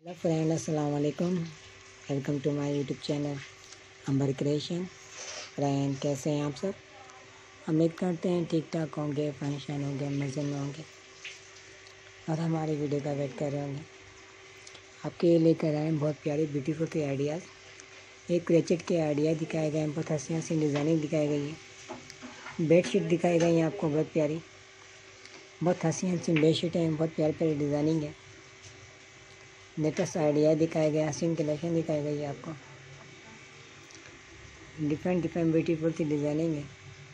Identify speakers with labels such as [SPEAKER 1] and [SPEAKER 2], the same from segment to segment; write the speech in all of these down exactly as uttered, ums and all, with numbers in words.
[SPEAKER 1] Hello friend, अस्सलाम वालेकुम। Welcome to my YouTube channel Ambar creation. Friend, कैसे हैं आप सब? उम्मीद करते हैं ठीक ठाक होंगे, फंक्शन होंगे, मज़े में होंगे और हमारी वीडियो का वेट कर रहे होंगे। आपके लिए लेकर आए हैं बहुत प्यारी ब्यूटीफुल के आइडियाज़। एक क्रेचेट के आइडिया दिखाए गए हैं, बहुत हंसी हंसी डिज़ाइनिंग दिखाई गई है। बेडशीट दिखाई गई है आपको बहुत प्यारी, बहुत हंसी हंसी बेडशीट है, बहुत प्यारी प्यारी डिज़ाइनिंग है। लेटेस्ट आइडिया दिखाए गए, हसीन कलेक्शन दिखाई गई है आपको। डिफरेंट डिफरेंट ब्यूटीफुल सी डिज़ाइनिंग है।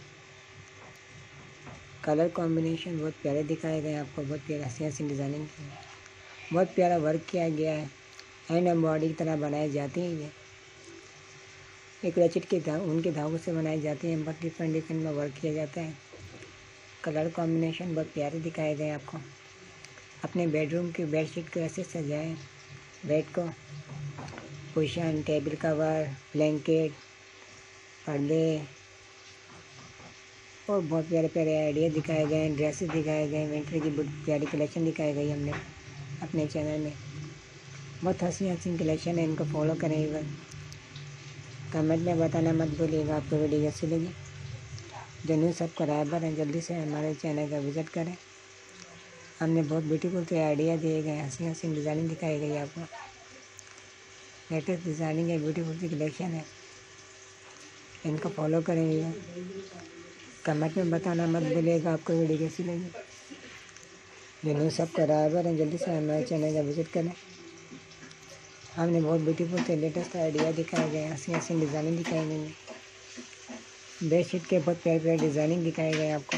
[SPEAKER 1] कलर कॉम्बिनेशन बहुत प्यारे दिखाए गए हैं आपको, बहुत प्यारे हंसी हंसी डिज़ाइनिंग की है। बहुत प्यारा वर्क किया गया है, हैंड एम्ब्रॉयडरी की तरह बनाई जाती है। ये एक रचित के धाग उनके धागों से बनाई जाती है, बहुत डिफरेंट डिफरेंट में वर्क किया जाता है। कलर कॉम्बिनेशन बहुत प्यारे दिखाए गए आपको। अपने बेडरूम की बेडशीट को ऐसे सजाएं, बेड को, कुशन, टेबल कवर, ब्लैंकेट, पर्दे और बहुत प्यारे प्यारे आइडिया दिखाए गए हैं। ड्रेसेस दिखाए गए हैं, विंटर की बहुत प्यारी कलेक्शन दिखाई गई हमने अपने चैनल में। बहुत हंसी हंसी कलेक्शन है, इनको फॉलो करें। इवन कमेंट में बताना मत भूलिएगा आपको वीडियो कैसी लगी। जो न्यू सब्सक्राइबर हैं जल्दी से हमारे चैनल का विजिट करें। हमने बहुत ब्यूटीफुल से आइडिया दिए गए, हंसी हंसी डिज़ाइनिंग दिखाई गई है आपको। लेटेस्ट डिज़ाइनिंग है, ब्यूटीफुल सी कलेक्शन है, इनको फॉलो करें। कमेंट में बताना मत भूलिएगा आपको वीडियो कैसी लगी। जो न्यू सब्सक्राइबर हैं जल्दी से हमारे चैनल का विजिट करें। हमने बहुत ब्यूटीफुल से लेटेस्ट आइडिया दिखाए गए, हंसी हंसी डिज़ाइनिंग दिखाई गई है। बेडशीट के बहुत प्यारे प्यारे डिज़ाइनिंग दिखाए गए आपको।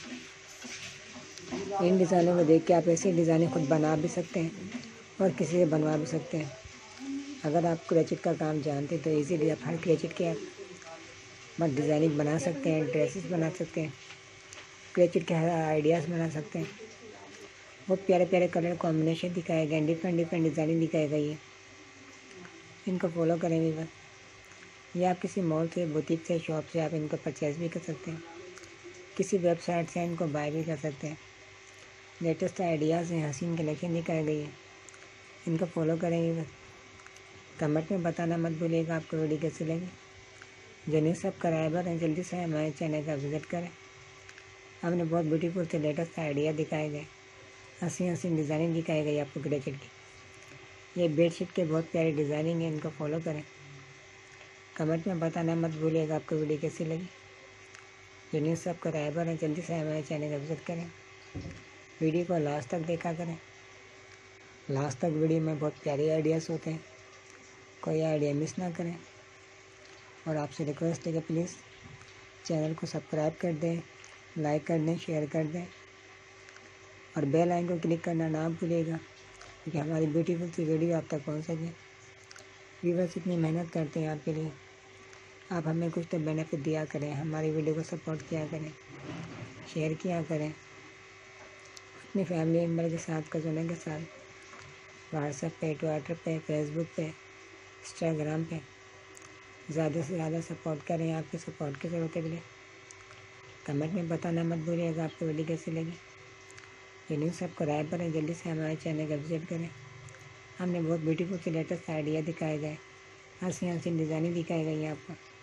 [SPEAKER 1] इन डिज़ाइनों को देख के आप ऐसी डिज़ाइनिंग खुद बना भी सकते हैं और किसी से बनवा भी सकते हैं। अगर आप क्रेचेट का काम जानते हैं तो इजीली आप हर क्रेचेट के आप बस डिज़ाइनिंग बना सकते हैं, ड्रेसेस बना सकते हैं, क्रेचेट के हर आइडियाज़ बना सकते हैं। बहुत प्यारे प्यारे कलर कॉम्बिनेशन दिखाए गए, डिफरेंट डिफरेंट डिज़ाइनिंग दिखाई गई है, इनको फॉलो करेंगे बस। या आप किसी मॉल से, बुटीक से, शॉप से आप इनको परचेज़ भी कर सकते हैं। किसी वेबसाइट से इनको बाय भी कर सकते हैं। लेटेस्ट आइडियाज़ हैं, हसीन कलेक्शन दिखाई गई है, इनको फॉलो करेंगे बस। कमेंट में बताना मत भूलिएगा आपको वीडियो कैसी लगी। जो न्यू सब्सक्राइबर हैं जल्दी से हमारे चैनल का विजिट करें। हमने बहुत ब्यूटीफुल से लेटेस्ट आइडिया दिखाए गए, हंसी हंसी डिज़ाइनिंग दिखाई गई आपको क्रेचेट की। ये बेडशीट के बहुत प्यारी डिज़ाइनिंग है, इनको फॉलो करें। कमेंट में बताना मत भूलिएगा आपको वीडियो कैसी लगी। जो न्यू सब्सक्राइबर हैं जल्दी से हमारे चैनल का विजिट करें। वीडियो को लास्ट तक देखा करें। लास्ट तक वीडियो में बहुत प्यारे आइडियाज़ होते हैं, कोई आइडिया मिस ना करें। और आपसे रिक्वेस्ट है कि प्लीज़ चैनल को सब्सक्राइब कर दें, लाइक कर दें, शेयर कर दें और बेल आइकन को क्लिक करना ना भूलिएगा, क्योंकि हमारी ब्यूटीफुल सी वीडियो आप तक पहुंच सके। व्यूअर्स इतनी मेहनत करते हैं आपके लिए, आप हमें कुछ तो बेनिफिट दिया करें, हमारी वीडियो को सपोर्ट किया करें, शेयर किया करें अपनी फैमिली मेम्बर के साथ, कज़नों के साथ, व्हाट्सएप पे, ट्विटर पे, फेसबुक पे, इंस्टाग्राम पे। ज़्यादा से ज़्यादा सपोर्ट करें, आपके सपोर्ट की ज़रूरत है मुझे। कमेंट में बताना मत भूलिएगा आपको वीडियो कैसी लगी। ये न्यू सब्सक्राइबर हैं जल्दी से हमारे चैनल का विजिट करें। हमने बहुत ब्यूटीफुल से लेटेस्ट आइडिया दिखाए गए, हंसी हंसी डिज़ाइनिंग दिखाई गई है आपको।